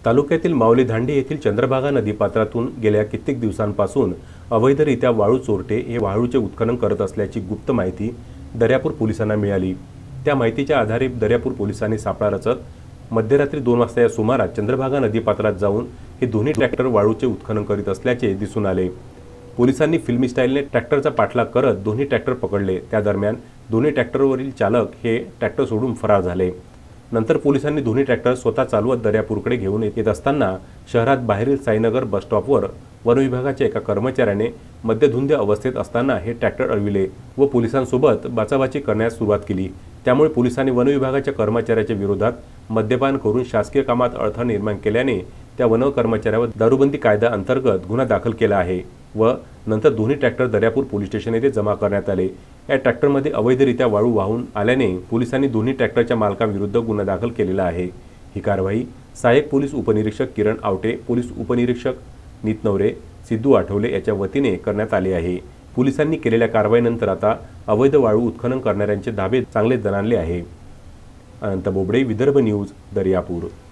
तालुक्यातील माऊली धांडी येथील चंद्रभागा नदीपात्रातून गेल्या कित्येक दिवसांपासून अवैधरित्या वाळू चोरटे हे वाळूचे उत्खनन करत असल्याची गुप्त माहिती दर्यापूर पोलिसांना मिळाली। त्या माहितीच्या आधारे दर्यापूर पोलिसांनी सापळा रचत मध्यरात्री 2 वाजता या सुमारास चंद्रभागा नदीपात्रात जाऊन हे दोन्ही ट्रॅक्टर वाळूचे उत्खनन करीत असल्याचे दिसून आले। पोलिसांनी फिल्मी स्टाईलने ट्रॅक्टरचा पाठलाग करत दोन्ही ट्रॅक्टर पकडले। त्या दरम्यान दोन्ही ट्रॅक्टरवरील चालक हे ट्रॅक्टर सोडून फरार झाले। नंतर पोलिसांनी दोन्ही ट्रॅक्टर स्वतः चालवत दर्यापूरकडे घेऊन येत असताना शहरात बाहेरील साईनगर बस स्टॉपवर वन विभागाच्या एका कर्मचाऱ्याने मद्यधुंद अवस्थेत असताना हे ट्रॅक्टर अडविले व पोलिसांसोबत बाचाबाची करण्यास सुरुवात केली। त्यामुळे पोलिसांनी वन विभागाच्या कर्मचाऱ्याच्या विरोधात मद्यपान करून शासकीय कामात अडथळा निर्माण केल्याने त्या वन कर्मचाऱ्यावर दारूबंदी कायदा अंतर्गत गुन्हा दाखल केला आहे व नंतर दोन्ही ट्रॅक्टर दर्यापूर पोलीस स्टेशन येथे जमा करण्यात आले। या ट्रॅक्टरमध्ये अवैधरित्या वाळू वाहून आल्याने पोलिसांनी दोन्ही ट्रॅक्टरच्या मालकांविरुद्ध गुन्हा दाखल केलेला आहे। ही कारवाई सहाय्यक पोलीस उपनिरीक्षक किरण आवटे, पोलीस उपनिरीक्षक नीत नवरे, सिद्धू आठवले याच्या वतीने करण्यात आली आहे। पोलिसांनी केलेल्या कारवाईनंतर आता अवैध वाळू उत्खनन करणाऱ्यांचे धाबे चांगले दणाणले आहे। अनंत बोबडे, विदर्भ न्यूज, दर्यापूर।